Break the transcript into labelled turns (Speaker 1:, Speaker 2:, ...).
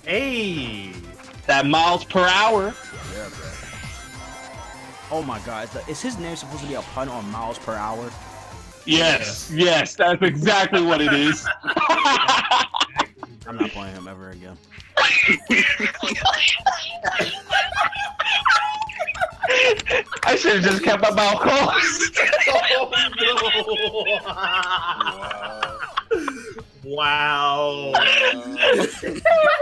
Speaker 1: Hey.
Speaker 2: That miles per hour.
Speaker 3: Yeah, bro.
Speaker 4: Oh my god, is his name supposed to be a pun on miles per hour?
Speaker 2: Yes, yes, that's exactly what it is.
Speaker 4: I'm not playing him ever again.
Speaker 2: I should have just kept my mouth closed.
Speaker 1: Oh, no. Wow.